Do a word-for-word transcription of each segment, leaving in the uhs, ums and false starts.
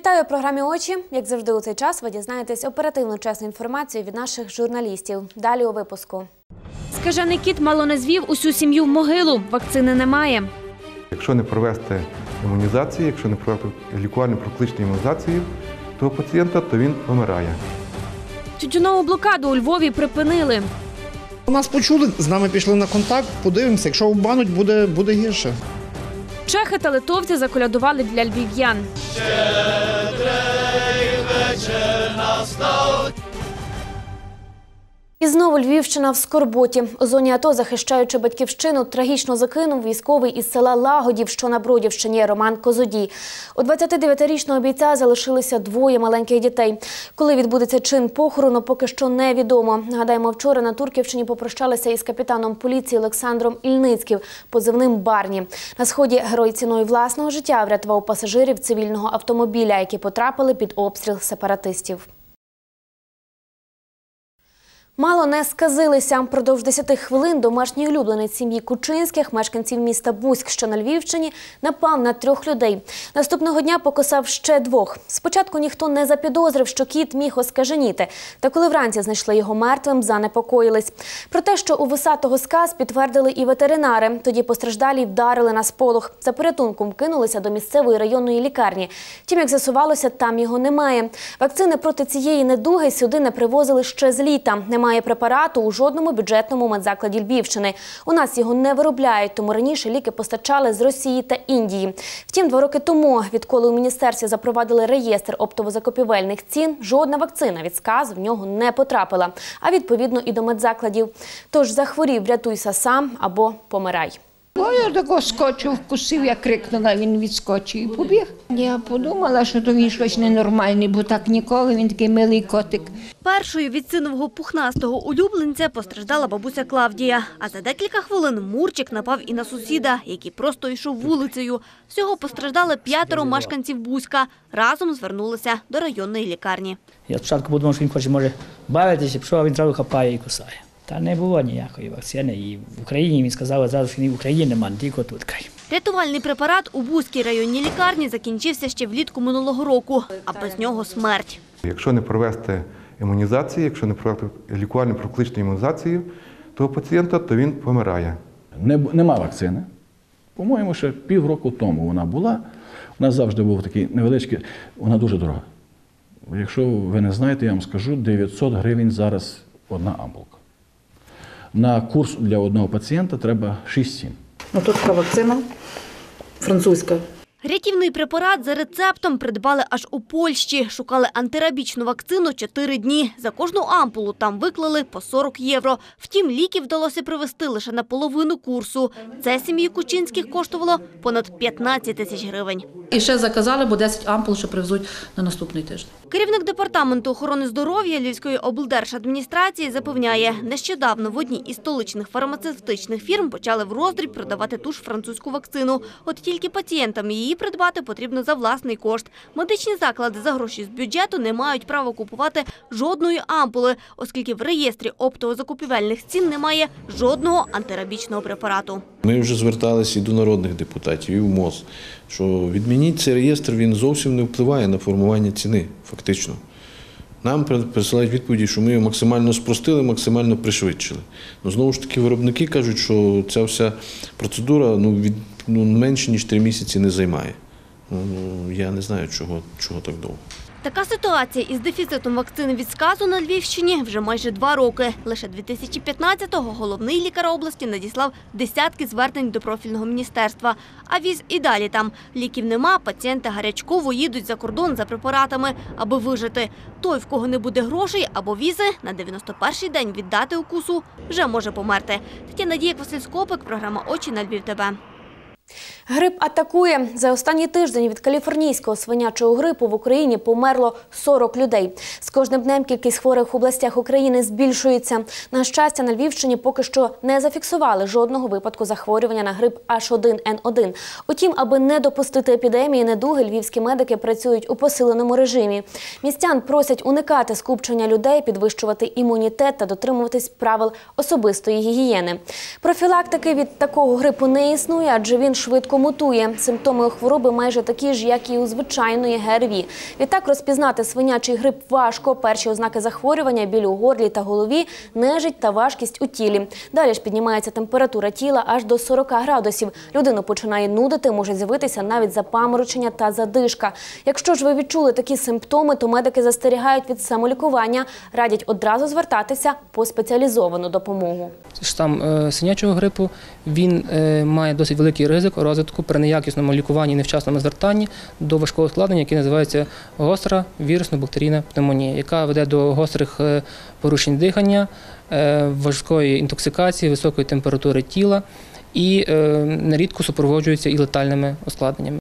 Вітаю у програмі «Очі». Як завжди у цей час ви дізнаєтесь оперативну чесну інформацію від наших журналістів. Далі у випуску. Скажений кіт мало не звів усю сім'ю в могилу. Вакцини немає. Якщо не провести імунізацію, якщо не провести лікувальну профілактичну імунізацію того пацієнта, то він помирає. Тютюнову блокаду у Львові припинили. Нас почули, з нами пішли на контакт, подивимося, якщо обмануть, буде, буде гірше. Чехи та литовці заколядували для львів'ян. І знову Львівщина в скорботі. У зоні АТО, захищаючи батьківщину, трагічно загинув військовий із села Лагодів, що на Бродівщині, Роман Козодій. У двадцятидев'ятирічного бійця залишилися двоє маленьких дітей. Коли відбудеться чин похорону, поки що невідомо. Нагадаємо, вчора на Турківщині попрощалися із капітаном поліції Олександром Ільницьким, позивним Барні. На сході герой ціною власного життя врятував пасажирів цивільного автомобіля, які потрапили під обстріл сепаратистів. Мало не сказилися. Продовж десяти хвилин домашній улюбленець сім'ї Кучинських, мешканців міста Буськ, що на Львівщині, напав на трьох людей. Наступного дня покусав ще двох. Спочатку ніхто не запідозрив, що кіт міг оскаженіти. Та коли вранці знайшли його мертвим, занепокоїлись. Про те, що у вусатого сказ, підтвердили і ветеринари. Тоді постраждалі вдарили на сполох. За порятунком кинулися до місцевої районної лікарні. Втім, як з'ясувалося, там його немає. Вакцини проти цієї недуги сюди не привозили ще з літа. Немає препарату у жодному бюджетному медзакладі Львівщини. У нас його не виробляють, тому раніше ліки постачали з Росії та Індії. Втім, два роки тому, відколи у міністерстві запровадили реєстр оптово-закупівельних цін, жодна вакцина від сказу в нього не потрапила, а відповідно і до медзакладів. Тож захворів, рятуйся сам або помирай. Бо я такого скочив, вкусив, я крикнула, він відскочив і побіг. Я подумала, що то він щось ненормальне, бо так ніколи, він такий милий котик. Першою від синового пухнастого улюбленця постраждала бабуся Клавдія. А за декілька хвилин Мурчик напав і на сусіда, який просто йшов вулицею. Всього постраждали п'ятеро мешканців Буська. Разом звернулися до районної лікарні. Я спочатку подумав, що він хоче, може, бавитися, пішов, а він одразу хапає і кусає. Та не було ніякої вакцини. І в Україні, він сказав, зараз, що в Україні немає, тільки тут. Рятувальний препарат у Буській районній лікарні закінчився ще влітку минулого року, а без нього смерть. Якщо не провести імунізацію, якщо не провести лікувальну профілактичну імунізацію того пацієнта, то він помирає. Нема вакцини. По-моєму, ще півроку тому вона була. У нас завжди був такий невеличкий, вона дуже дорога. Якщо ви не знаєте, я вам скажу, дев'ятсот гривень зараз одна ампулка. На курс для одного пацієнта треба шість-сім. Ну, тут така вакцина французька. Рятівний препарат за рецептом придбали аж у Польщі. Шукали антирабічну вакцину чотири дні. За кожну ампулу там виклали по сорок євро. Втім, ліки вдалося привезти лише на половину курсу. Це сім'ї Кучинських коштувало понад п'ятнадцять тисяч гривень. І ще заказали, бо десять ампул ще привезуть на наступний тиждень. Керівник департаменту охорони здоров'я Львівської облдержадміністрації запевняє, нещодавно в одній із столичних фармацевтичних фірм почали в роздріб продавати ту ж французьку вакцину. От тільки пацієнтам її придбати потрібно за власний кошт. Медичні заклади за гроші з бюджету не мають права купувати жодної ампули, оскільки в реєстрі оптово-закупівельних цін немає жодного антирабічного препарату. Ми вже зверталися і до народних депутатів, і в МОЗ, що відмініть цей реєстр, він зовсім не впливає на формування ціни, фактично. Нам присилають відповіді, що ми його максимально спростили, максимально пришвидшили. Но знову ж таки, виробники кажуть, що ця вся процедура ну, від, ну, менше, ніж три місяці не займає. Ну, я не знаю, чого, чого так довго. Така ситуація із дефіцитом вакцини від сказу на Львівщині вже майже два роки. Лише дві тисячі п'ятнадцятого головний лікар області надіслав десятки звернень до профільного міністерства. А віз і далі там. Ліків нема, пацієнти гарячково їдуть за кордон за препаратами, аби вижити. Той, в кого не буде грошей або візи, на дев'яносто перший день від дати укусу вже може померти. Тетяна Василь-Скопик, програма «Очі» на Львів ТВ. Грип атакує. За останній тиждень від каліфорнійського свинячого грипу в Україні померло сорок людей. З кожним днем кількість хворих в областях України збільшується. На щастя, на Львівщині поки що не зафіксували жодного випадку захворювання на грип аш один ен один. Утім, аби не допустити епідемії недуги, львівські медики працюють у посиленому режимі. Містян просять уникати скупчення людей, підвищувати імунітет та дотримуватись правил особистої гігієни. Профілактики від такого грипу не існує, адже він він швидко мутує. Симптоми у хвороби майже такі ж, як і у звичайної ГРВІ. Відтак розпізнати свинячий грип важко. Перші ознаки захворювання – біль у горлі та голові, нежить та важкість у тілі. Далі ж піднімається температура тіла аж до сорока градусів. Людину починає нудити, може з'явитися навіть запаморочення та задишка. Якщо ж ви відчули такі симптоми, то медики застерігають від самолікування, радять одразу звертатися по спеціалізовану допомогу. Штам е, свинячого грипу, він е, має досить великий ризик розвитку при неякісному лікуванні і невчасному звертанні до важкого ускладнення, яке називається гостра вірусно-бактерійна пневмонія, яка веде до гострих е, порушень дихання, е, важкої інтоксикації, високої температури тіла і е, нерідко супроводжується і летальними ускладненнями.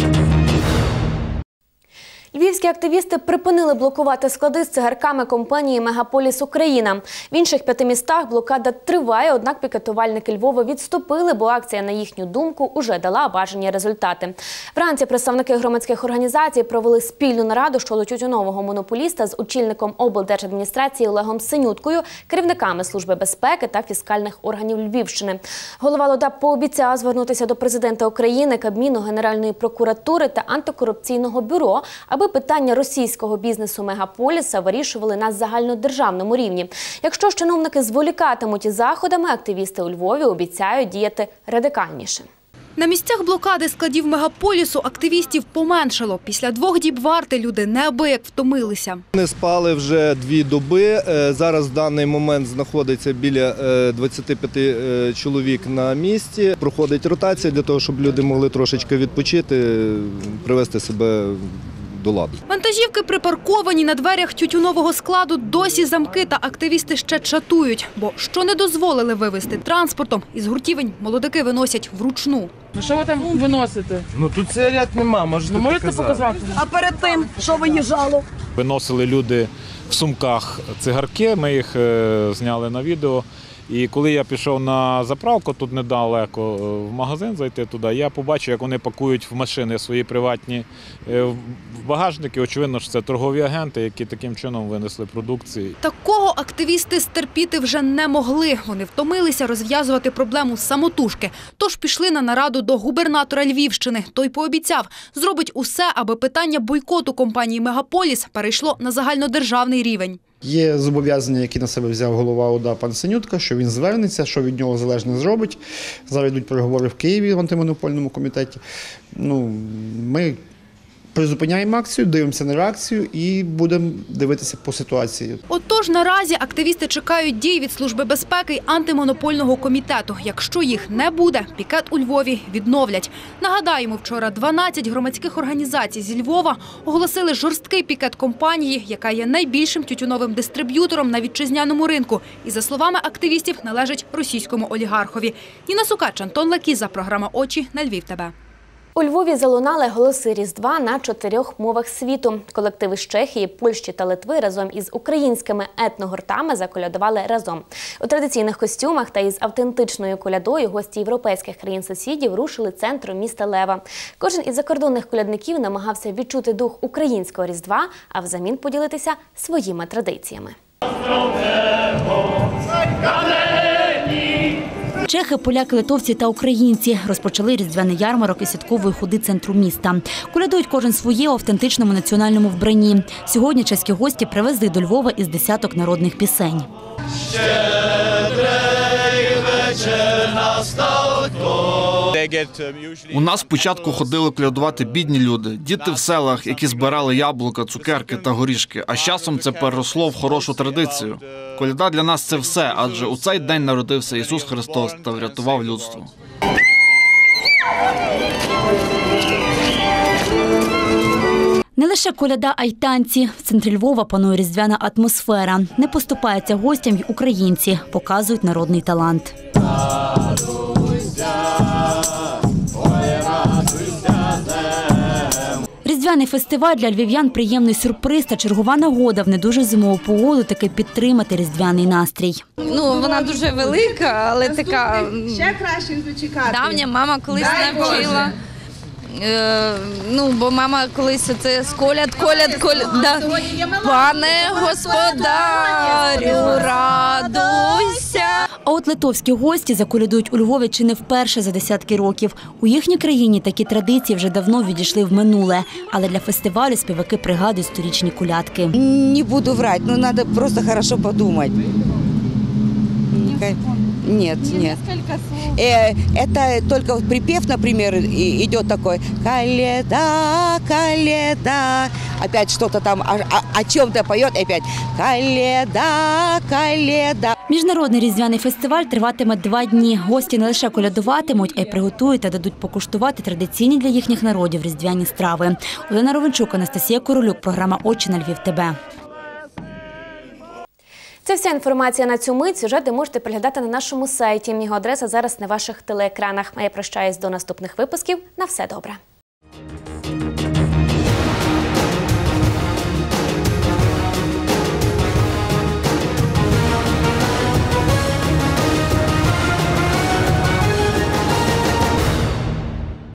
Львівські активісти припинили блокувати склади з цигарками компанії «Мегаполіс Україна». В інших п'яти містах блокада триває, однак пікетувальники Львова відступили, бо акція, на їхню думку, уже дала бажані результати. Вранці представники громадських організацій провели спільну нараду щодо тютюнового монополіста з очільником облдержадміністрації Олегом Синюткою, керівниками Служби безпеки та фіскальних органів Львівщини. Голова ЛОДА пообіцяв звернутися до президента України, Кабміну, Генеральної прокуратури та антикорупційного бюро, аби питання російського бізнесу «Мегаполіса» вирішували на загальнодержавному рівні. Якщо ж чиновники зволікатимуть із заходами, активісти у Львові обіцяють діяти радикальніше. На місцях блокади складів «Мегаполісу» активістів поменшало. Після двох діб варти люди неабияк втомилися. Вони спали вже дві доби. Зараз в даний момент знаходиться біля двадцяти п'яти чоловік на місці. Проходить ротація для того, щоб люди могли трошечки відпочити, привести себе до ладу. Вантажівки припарковані на дверях тютюнового складу, досі замки, та активісти ще чатують. Бо що не дозволили вивезти транспортом, із гуртівень молодики виносять вручну. Ну що ви там виносите? Ну тут сигарет нема, можете, ну, можете показати. показати. А перед тим, що виїжджало? Виносили люди в сумках цигарки, ми їх зняли на відео. І коли я пішов на заправку, тут недалеко, в магазин зайти туди, я побачив, як вони пакують в машини свої приватні багажники. Очевидно, що це торгові агенти, які таким чином винесли продукції. Такого активісти стерпіти вже не могли. Вони втомилися розв'язувати проблему самотужки. Тож пішли на нараду до губернатора Львівщини. Той пообіцяв, зробить усе, аби питання бойкоту компанії «Мегаполіс» перейшло на загальнодержавний рівень. Є зобов'язання, які на себе взяв голова ОДА пан Синютка, що він звернеться, що від нього залежне зробить. Зараз йдуть переговори в Києві в антимонопольному комітеті. Ну, ми призупиняємо акцію, дивимося на реакцію і будемо дивитися по ситуації. Отож, наразі активісти чекають дій від Служби безпеки й антимонопольного комітету. Якщо їх не буде, пікет у Львові відновлять. Нагадаємо, вчора дванадцять громадських організацій зі Львова оголосили жорсткий пікет компанії, яка є найбільшим тютюновим дистриб'ютором на вітчизняному ринку. І, за словами активістів, належить російському олігархові. Ніна Сукач, Антон Лакіза, програма «Очі» на Львів ТВ. У Львові залунали голоси Різдва на чотирьох мовах світу. Колективи з Чехії, Польщі та Литви разом із українськими етногуртами заколядували разом. У традиційних костюмах та із автентичною колядою гості європейських країн-сусідів рушили центром міста Лева. Кожен із закордонних колядників намагався відчути дух українського Різдва, а взамін поділитися своїми традиціями. Чехи, поляки, литовці та українці розпочали різдвяний ярмарок із святкової ходи центру міста. Колядують кожен своє у автентичному національному вбранні. Сьогодні чеські гості привезли до Львова із десяток народних пісень. У нас спочатку ходили колядувати бідні люди, діти в селах, які збирали яблука, цукерки та горішки, а з часом це переросло в хорошу традицію. Коляда для нас – це все, адже у цей день народився Ісус Христос та врятував людство. Не лише коляда, а й танці. В центрі Львова панує різдвяна атмосфера. Не поступаються гостям й українці, показують народний талант. Різдвяний фестиваль для львів'ян – приємний сюрприз та чергова нагода в не дуже зимову погоду таки підтримати різдвяний настрій. Ну, вона дуже велика, але така ще краще зачекати. Давня мама колись навчила. Е, ну, бо мама колись це сколяд, коляд, коляд. Да. Пане господарю, радуйся. А от литовські гості заколядують у Львові чи не вперше за десятки років. У їхній країні такі традиції вже давно відійшли в минуле. Але для фестивалю співаки пригадують сторічні колядки. Не буду врать, но надо просто хорошо подумать. Нет, нет. Э, это только вот припев, например, и- идет такой «Каледа, каледа». Опять что-то там о, о- о чем-то поет, и опять «Каледа, каледа». Міжнародний різдвяний фестиваль триватиме два дні. Гості не лише колядуватимуть, а й приготують та дадуть покуштувати традиційні для їхніх народів різдвяні страви. Олена Ровенчук, Анастасія Королюк, програма «Очі на Львів ТБ». Це вся інформація на цю мить. Сюжети можете переглядати на нашому сайті. Його адреса зараз на ваших телеекранах. А я прощаюсь до наступних випусків. На все добре.